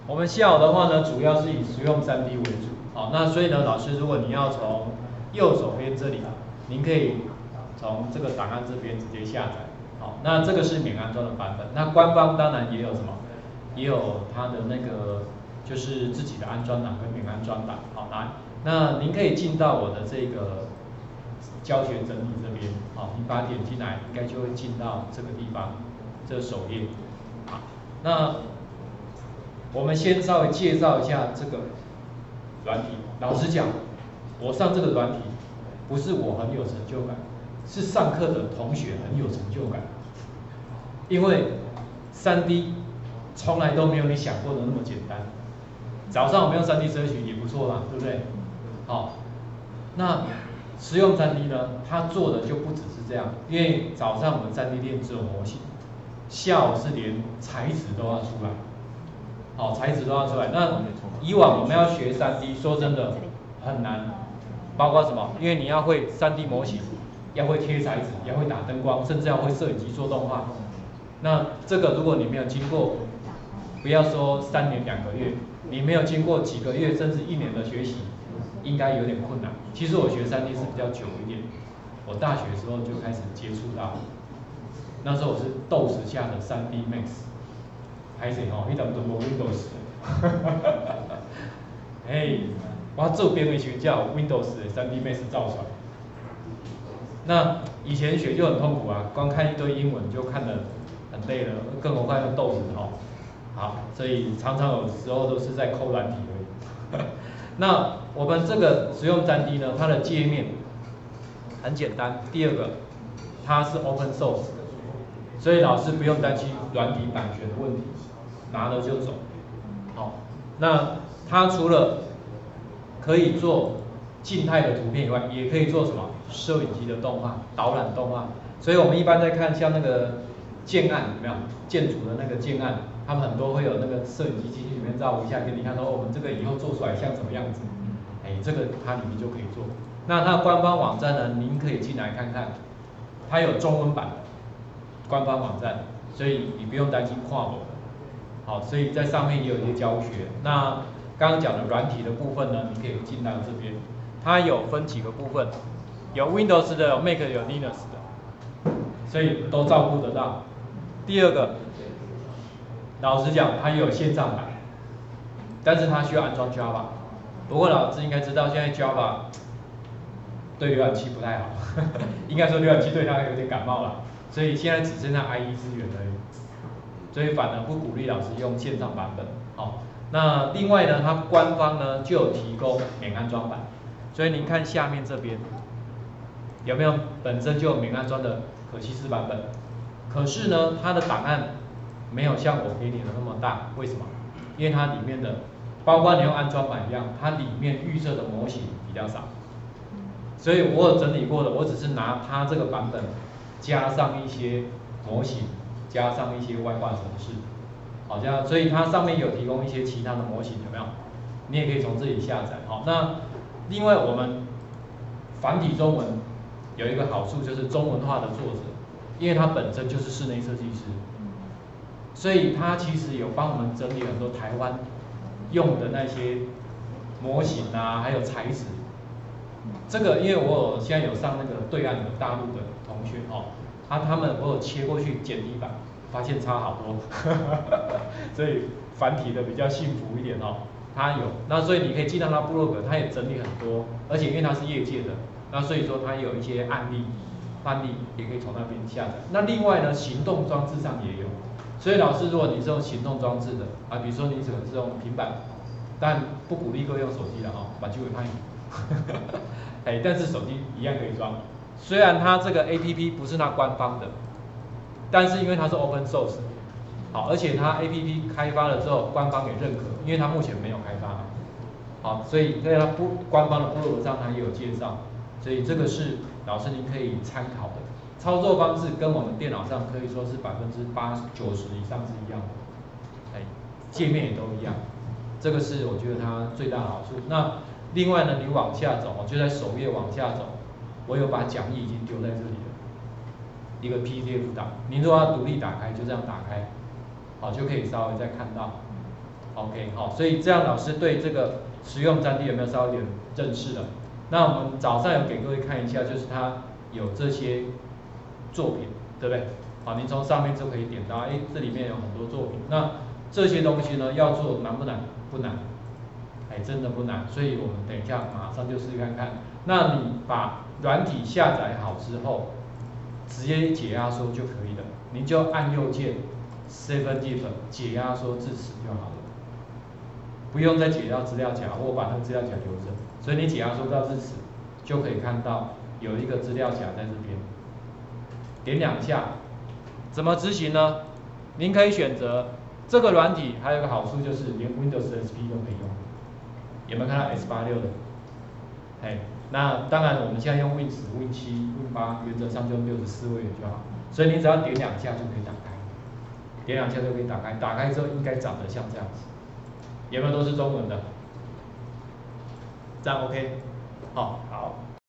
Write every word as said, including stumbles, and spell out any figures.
我们下午的话呢，主要是以实用 三 D 为主。好，那所以呢，老师，如果你要从右手边这里，您可以从这个档案这边直接下载。好，那这个是免安装的版本。那官方当然也有什么，也有它的那个就是自己的安装档跟免安装档。好，来，那您可以进到我的这个教学整理这边。好，你把它点进来，应该就会进到这个地方，这个首页。好，那我们先稍微介绍一下这个软体。老实讲，我上这个软体不是我很有成就感，是上课的同学很有成就感。因为 三 D 从来都没有你想过的那么简单。早上我们用 三 D 摄取也不错啦，对不对？好，那实用 三 D 呢，它做的就不只是这样，因为早上我们 三 D 练只有模型，下午是连材质都要出来。好，材质都要出来。那以往我们要学 三 D， 说真的很难，包括什么？因为你要会 三 D 模型，要会贴材质，要会打灯光，甚至要会摄影机做动画。那这个如果你没有经过，不要说三年两个月，你没有经过几个月甚至一年的学习，应该有点困难。其实我学 三 D 是比较久一点，我大学的时候就开始接触到，那时候我是 D O S 下的 三 D Max。拍摄吼，迄阵都无 Windows 嘿，我做编的时候才有 Windows 的 三 D Max 造出来。那以前学就很痛苦啊，光看一堆英文就看得很累了，更何况用 D O S 吼。好，所以常常有时候都是在抠软体而已。那我们这个实用 三 D 呢，它的界面很简单。第二个，它是 Open Source 的，所以老师不用担心软体版权的问题。拿了就走，好，那它除了可以做静态的图片以外，也可以做什么摄影机的动画、导览动画。所以我们一般在看像那个建案有没有建筑的那个建案，他们很多会有那个摄影机进去里面照一下，给你看说、哦、我们这个以后做出来像什么样子，哎，这个它里面就可以做。那它的官方网站呢，您可以进来看看，它有中文版的官方网站，所以你不用担心跨文。好，所以在上面也有一些教学。那刚刚讲的软体的部分呢，你可以进到这边，它有分几个部分，有 Windows 的，有 Mac 的，有 Linux 的，所以都照顾得到。第二个，老实讲，它也有线上版，但是它需要安装 Java。不过老师应该知道，现在 Java 对浏览器不太好，应该说浏览器对它有点感冒了，所以现在只剩下 I E 资源而已。所以反而不鼓励老师用线上版本。好，那另外呢，它官方呢就有提供免安装版，所以您看下面这边有没有本身就有免安装的可西斯版本？可是呢，它的档案没有像我给你的那么大，为什么？因为它里面的，包括你用安装版一样，它里面预设的模型比较少，所以我有整理过的，我只是拿它这个版本加上一些模型。加上一些外挂程式，好，这样，所以它上面有提供一些其他的模型，有没有？你也可以从这里下载。好，那另外我们繁体中文有一个好处，就是中文化的作者，因为他本身就是室内设计师，所以他其实有帮我们整理很多台湾用的那些模型啊，还有材质。这个因为我有现在有上那个对岸的大陆的同学哦。他他们我有切过去简体版，发现差好多，所以繁体的比较幸福一点哦。他有，那所以你可以进到他部落格，他也整理很多，而且因为他是业界的，那所以说他有一些案例，案例也可以从那边下载。那另外呢，行动装置上也有，所以老师如果你是用行动装置的啊，比如说你可能是用平板，但不鼓励各位用手机的哈，把机会拍你，哎，但是手机一样可以装。虽然它这个 A P P 不是它官方的，但是因为它是 Open Source， 好，而且它 A P P 开发了之后，官方也认可，因为它目前没有开发，好，所以在它不官方的部落格上它也有介绍，所以这个是老师您可以参考的。操作方式跟我们电脑上可以说是百分之八九十以上是一样的，哎，界面也都一样，这个是我觉得它最大的好处。那另外呢，你往下走，就在首页往下走。我有把讲义已经丢在这里了，一个 P D F 档。您如果要独立打开，就这样打开，好，就可以稍微再看到。 OK， 好，所以这样老师对这个实用占地有没有稍微有点认识了？那我们早上有给各位看一下，就是它有这些作品，对不对？好，您从上面就可以点到，哎，这里面有很多作品。那这些东西呢，要做难不难？不难，哎，真的不难。所以我们等一下马上就试试看看。那你把软体下载好之后，直接解压缩就可以了。您就按右键 Save Div 解压缩至此就好了。不用再解到资料夹，或把那个资料夹留着，所以你解压缩到至此，就可以看到有一个资料夹在这边，点两下，怎么执行呢？您可以选择这个软体，还有一个好处就是连 Windows S P 都可以用，有没有看到 S 八六 的？哎，那当然我们现在用 Win 十、Win 七、Win 八，原则上就用六十四位元就好，所以你只要点两下就可以打开，点两下就可以打开，打开之后应该长得像这样子。有没有都是中文的？这样 OK？ 好，好。